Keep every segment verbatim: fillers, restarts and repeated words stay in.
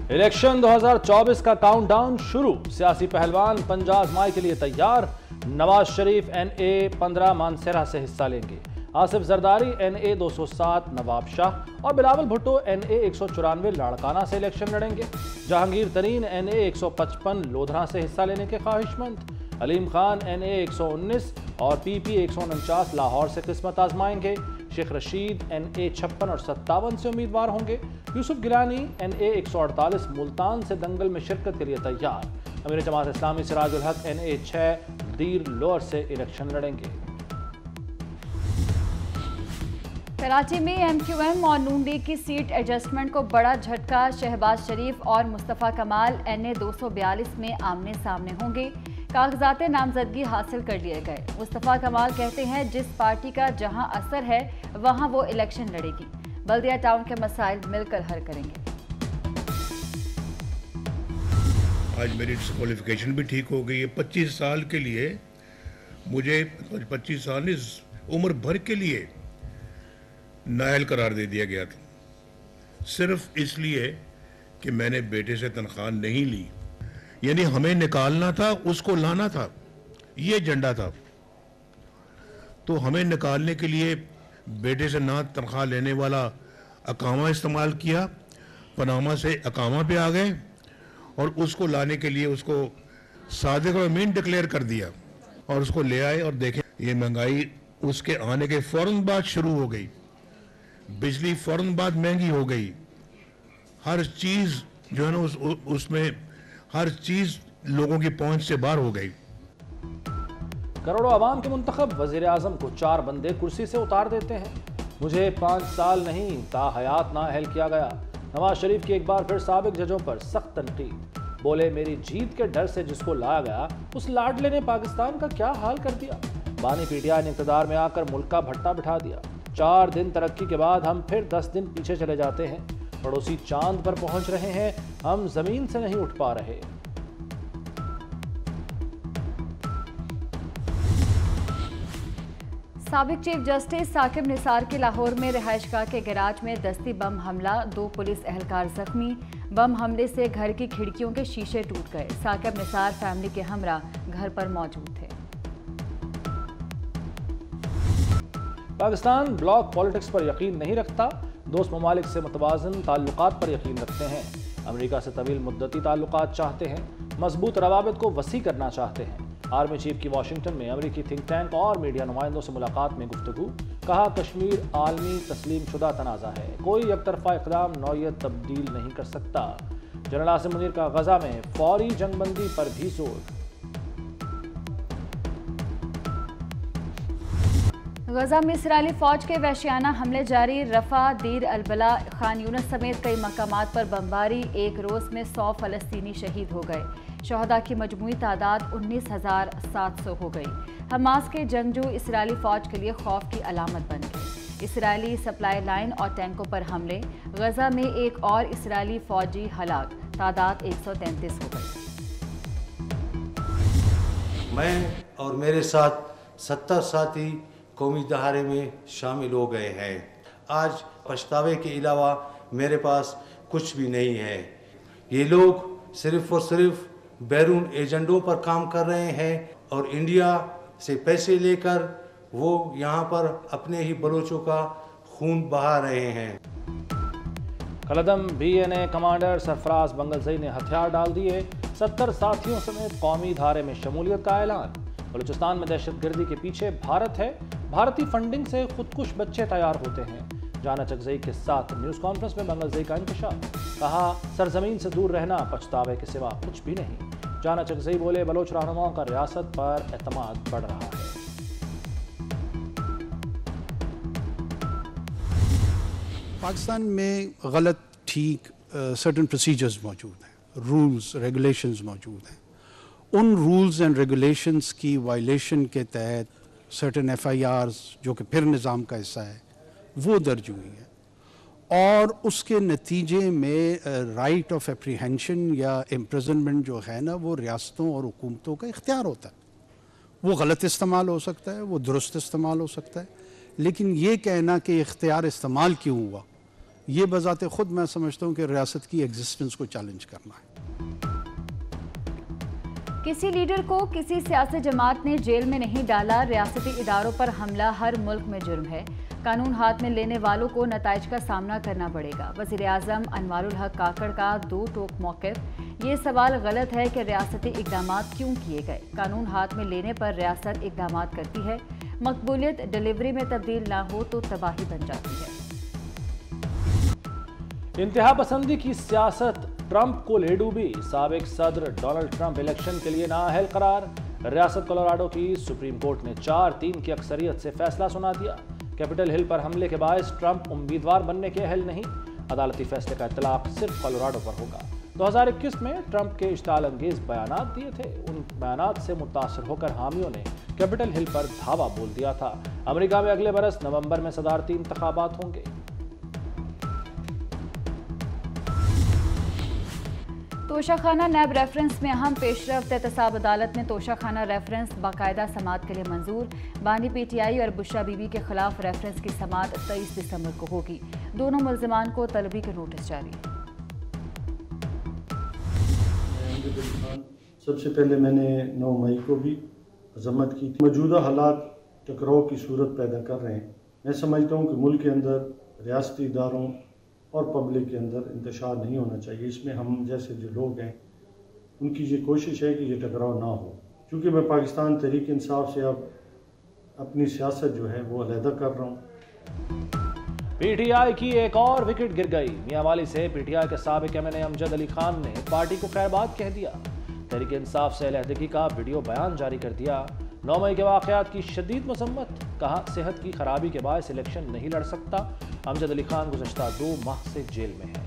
Election दो हज़ार चौबीस का काउंटडाउन शुरू। सियासी पहलवान पंजा आजमाई के लिए तैयार। नवाज शरीफ एन ए पंद्रह मानसेरा से हिस्सा लेंगे। आसिफ जरदारी एन ए दो सौ सात नवाब शाह और बिलावल भुट्टो एन ए एक सौ चौरानवे लाड़काना से इलेक्शन लड़ेंगे। जहांगीर तरीन एन ए एक सौ पचपन लोधरा से हिस्सा लेने के ख्वाहिशमंद। अलीम खान एन ए एक सौ उन्नीस और पी पी एक सौ उनचास लाहौर से किस्मत आजमाएंगे। शेख रशीद एन ए छप्पन और सत्तावन से उम्मीदवार होंगे। यूसुफ गिलानी एन ए एक सौ अड़तालीस मुल्तान से दंगल में शिरकत के लिए तैयार। अमीर जमात इस्लामी सिराजुल हक एन ए छः दीर लोअर से इलेक्शन लड़ेंगे। कराची में एम क्यू एम और नून लीग की सीट एडजस्टमेंट को बड़ा झटका। शहबाज शरीफ और मुस्तफ़ा कमाल एन ए दो सौ बयालीस में आमने सामने होंगे। कागजात नामजदगी हासिल कर लिए गए। मुस्तफ़ा कमाल कहते हैं जिस पार्टी का जहां असर है वहां वो इलेक्शन लड़ेगी। बल्दिया टाउन के मसाइल मिलकर हल करेंगे। आज मेरी क्वालिफिकेशन भी ठीक हो गई है। पच्चीस साल के लिए मुझे पच्चीस साल इस उम्र भर के लिए नाअहल करार दे दिया गया था, सिर्फ इसलिए कि मैंने बेटे से तनख्वाह नहीं ली। यानी हमें निकालना था, उसको लाना था, ये एजेंडा था। तो हमें निकालने के लिए बेटे से ना तनख्वाह लेने वाला अकामा इस्तेमाल किया, पनामा से अकामा पे आ गए और उसको लाने के लिए उसको सादिक और अमीन डिक्लेयर कर दिया और उसको ले आए। और देखें ये महंगाई उसके आने के फौरन बाद शुरू हो गई। बिजली फौरन बाद महंगी हो गई। हर चीज जो है ना उस, उसमें हर चीज लोगों की पहुंच से बाहर हो गई। करोड़ों आवाम के मुंतखब वजीर आजम को चार बंदे कुर्सी से उतार देते हैं। मुझे पाँच साल नहीं ताहयात नाअहल किया गया। नवाज शरीफ की एक बार फिर साबिक जजों पर सख्त तनकीद। बोले मेरी जीत के डर से जिसको लाया गया उस लाडले ने पाकिस्तान का क्या हाल कर दिया। बानी पीटीआई ने इक़्तिदार में आकर मुल्क का भट्टा बिठा दिया। चार दिन तरक्की के बाद हम फिर दस दिन पीछे चले जाते हैं। पड़ोसी चांद पर पहुंच रहे हैं, हम जमीन से नहीं उठ पा रहे। साबिक चीफ जस्टिस साकिब निसार के लाहौर में रिहायशगाह के गैराज में दस्ती बम हमला। दो पुलिस एहलकार जख्मी। बम हमले से घर की खिड़कियों के शीशे टूट गए। साकिब निसार फैमिली के हमरा घर पर मौजूद थे। पाकिस्तान ब्लॉक पॉलिटिक्स पर यकीन नहीं रखता। दोस्त ममालिक से मुतवाज़न ताल्लुकात पर यकीन रखते हैं। अमेरिका से तवील मुद्दती ताल्लुकात चाहते हैं। मजबूत रवाबित को वसी करना चाहते हैं। आर्मी चीफ की वाशिंगटन में अमेरिकी थिंक टैंक और मीडिया नुमाइंदों से मुलाकात में गुफ्तगू। कहा कश्मीर आलमी तस्लीम शुदा तनाज़ा है, कोई एकतरफा इक़दाम नौयत तब्दील नहीं कर सकता। जनरल आसिम मुनीर का गजा में फौरी जंगबंदी पर भी जोर। गजा में इसराइली फौज के वहशियाना हमले जारी। रफा, दीर अलबला, खान यूनस समेत कई मकामात पर बमबारी। एक रोज में सौ फलस्तीनी शहीद हो गए। शहदा की मजमूई तादाद उन्नीस हजार सात सौ हो गई। हमास के जंगजू इसराइली फौज के लिए खौफ की अलामत बन गए। इसराइली सप्लाई लाइन और टैंकों पर हमले। गजा में एक और इसराइली फौजी हलाक। तादाद एक सौ तैंतीस हो गई। मैं और मेरे साथ सत्तर साथी कौमी दहाड़े में शामिल हो गए हैं। आज पछतावे के अलावा मेरे पास कुछ भी नहीं है। ये लोग सिर्फ और सिर्फ बैरून एजेंडों पर काम कर रहे हैं और इंडिया से पैसे लेकर वो यहाँ पर अपने ही बलोचों का खून बहा रहे हैं। कलदम B N A commander Sarfaraz Bangulzai ने हथियार डाल दिए। सत्तर साथियों समेत कौमी धारे में शमूलियत का ऐलान। बलूचिस्तान में दहशतगर्दी के पीछे भारत है। भारतीय फंडिंग से खुदकुश बच्चे तैयार होते हैं। जाना चकजई के साथ न्यूज़ कॉन्फ्रेंस में बंगलजई का इंकशाफ। कहा सरजमीन से दूर रहना पछतावे के सिवा कुछ भी नहीं। जाना चकजई बोले बलोच रहनुमाओं का रियासत पर एतमाद बढ़ रहा है। पाकिस्तान में गलत ठीक सर्टन प्रोसीजर्स मौजूद हैं, रूल्स रेगुलेशंस मौजूद हैं। उन रूल्स एंड रेगुलेशंस की वायलेशन के तहत सर्टन एफ आई आर्स जो कि फिर निज़ाम का हिस्सा है वो दर्ज हुई है और उसके नतीजे में राइट ऑफ एप्रीहेंशन या इम्प्रिजनमेंट जो है ना वो रियासतों और हुकूमतों का इख्तियार होता है। वो गलत इस्तेमाल हो सकता है, वो दुरुस्त इस्तेमाल हो सकता है, लेकिन ये कहना कि इख्तियार इस्तेमाल क्यों हुआ ये बजाते खुद मैं समझता हूँ कि रियासत की एग्जिस्टेंस को चैलेंज करना है। किसी लीडर को किसी सियासी जमात ने जेल में नहीं डाला, रियासती इदारों पर हमला हर मुल्क में जुर्म है। कानून हाथ में लेने वालों को नताइज का सामना करना पड़ेगा। वज़ीर आज़म अनवारुल हक काकड़ का दो टोक मौक़िफ़। ये सवाल गलत है कि रियासती इक़दाम क्यों किए गए। कानून हाथ में लेने पर रियासत इक़दाम करती है, मकबूलियत डिलीवरी में तब्दील ना हो तो तबाही बन जाती है। इंतहा पसंदी की सियासत ट्रंप को ले डूबी, साबिक सदर डोनाल्ड ट्रंप इलेक्शन के लिए नाअहल करार। रियासत कोलोराडो की सुप्रीम कोर्ट ने चार तीन की अक्सरियत से फैसला सुना दिया। कैपिटल हिल पर हमले के बायस ट्रंप उम्मीदवार बनने के अहल नहीं। अदालती फैसले का इतलाक सिर्फ कोलोराडो पर होगा। दो हज़ार इक्कीस में ट्रंप के इश्ताल अंगेज बयानात दिए थे। उन बयानात से मुतासर होकर हामियों ने कैपिटल हिल पर धावा बोल दिया था। अमेरिका में अगले बरस नवंबर में सदारती इंतखाबात होंगे। तोशाखाना नैब रेफरेंस में अहम पेशरफ्त। एहतसाब अदालत में तोशाखाना रेफरेंस बाकायदा समात के लिए मंजूर। बानी पीटीआई और बुशरा बीबी के खिलाफ रेफरेंस की समात तेईस दिसंबर को होगी। दोनों मुल्जिमान को तलबी के नोटिस जारी। सबसे पहले मैंने नौ मई को भी मजम्मत की थी। मौजूदा हालात टकराव की सूरत पैदा कर रहे हैं। मैं समझता हूँ कि मुल्क के अंदर रियासती इदारों और पब्लिक के अंदर इंतशार नहीं होना चाहिए। इसमें हम जैसे जो लोग हैं उनकी ये कोशिश है कि ये टकराव ना हो। क्योंकि मैं पाकिस्तान तहरीक इंसाफ से अब अपनी सियासत जो है वो अलहदा कर रहा हूँ। पीटीआई की एक और विकेट गिर गई। मियांवाली से पीटीआई के साबिक एमएनए अमजद अली खान ने पार्टी को खैरबाद कह दिया। तहरीक इंसाफ से अलहदगी का वीडियो बयान जारी कर दिया। नौ मई के वाक़यात की शदीद मजम्मत, कहा सेहत की खराबी के बायस इलेक्शन नहीं लड़ सकता। अमजद अली खान गुज़श्ता दो माह से जेल में है।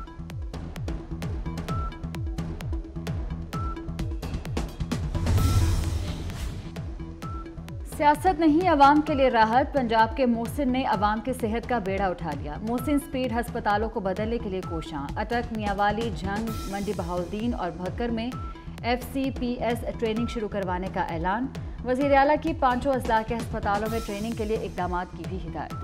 सियासत नहीं अवाम के लिए राहत। पंजाब के मोहसिन ने अवाम की सेहत का बेड़ा उठा लिया। मोहसिन स्पीड अस्पतालों को बदलने के लिए कोशां। अटक, मियांवाली, झंग, मंडी बहाउद्दीन और भक्कर में F C P S training शुरू करवाने का ऐलान। वज़ीर आला की पांचों अजला के अस्पतालों में ट्रेनिंग के लिए इक़दाम की भी हिदायत।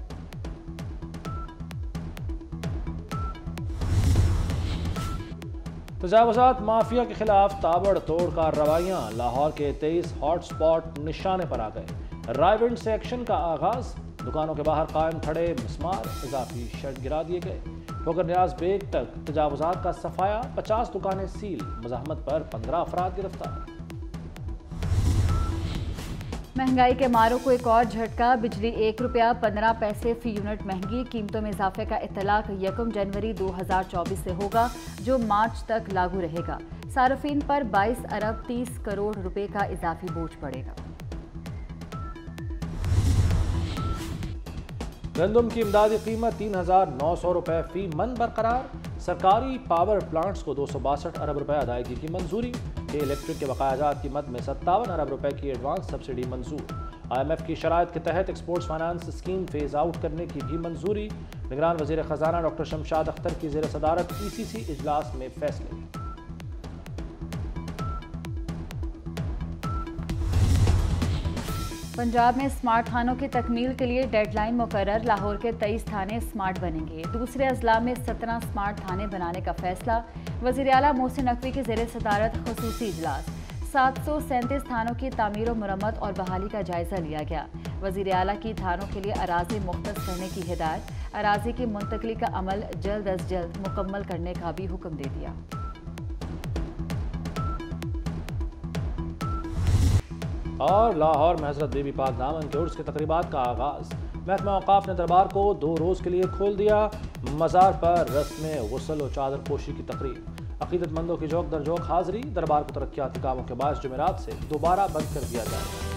तजावुज़ात माफिया के खिलाफ ताबड़तोड़ कार्रवाइयाँ। लाहौर के तेईस हॉटस्पॉट निशाने पर आ गए। रायविंड से एक्शन का आगाज। दुकानों के बाहर कायम खड़े मिस्मार, इजाफी शर्ट गिरा दिए गए। ठोकर न्याज बेग तक तजावुज़ात का सफाया। पचास दुकानें सील। मज़ाहमत पर पंद्रह अफराद गिरफ्तार। महंगाई के मारों को एक और झटका। बिजली एक रुपया पंद्रह पैसे फी यूनिट महंगी। कीमतों में इजाफे का इतलाक यकम जनवरी दो हज़ार चौबीस से होगा, जो मार्च तक लागू रहेगा। सार्फिन पर बाईस अरब तीस करोड़ रुपए का इजाफी बोझ पड़ेगा। गंदम की इमदादी कीमत तीन हजार नौ सौ रुपए फी मन बरकरार। सरकारी पावर प्लांट्स को दो सौ बासठ अरब रुपए अदायगी की मंजूरी। के इलेक्ट्रिक के बकायाजात की मद में सत्तावन अरब रुपए की एडवांस सब्सिडी मंजूर। आईएमएफ की शराइत के तहत exports finance scheme phase out करने की भी मंजूरी। निगरान वजीर खजाना डॉक्टर शमशाद अख्तर की जेर सदारत ईसीसी इजलास में फैसले। पंजाब में स्मार्ट थानों की तकमील के लिए डेडलाइन मुकर्रर। लाहौर के तेईस थाने स्मार्ट बनेंगे। दूसरे अजला में सत्रह स्मार्ट थाने बनाने का फैसला। वज़ीर आला मोहसिन नकवी की ज़ेर सदारत ख़ुसूसी इजलास। सात सौ सैंतीस थानों की तामीर मरम्मत और बहाली का जायजा लिया गया। वज़ीर आला की थानों के लिए अराजी मुख्तस करने की हिदायत। अराजी की मुंतकली का अमल जल्द अज जल्द मुकम्मल करने का भी हुक्म दे दिया। और लाहौर में हज़रत बीबी पाक दामन के उर्स की तकरीबात का आगाज़। महकमा औक़ाफ़ ने दरबार को दो रोज़ के लिए खोल दिया। मज़ार पर रस्म गुस्ल और चादर पोशी की तकरीब। अक़ीदतमंदों की जोक दर जोक हाज़री। दरबार को तरक्याती कामों के बायस जुमेरात से दोबारा बंद कर दिया जाएगा।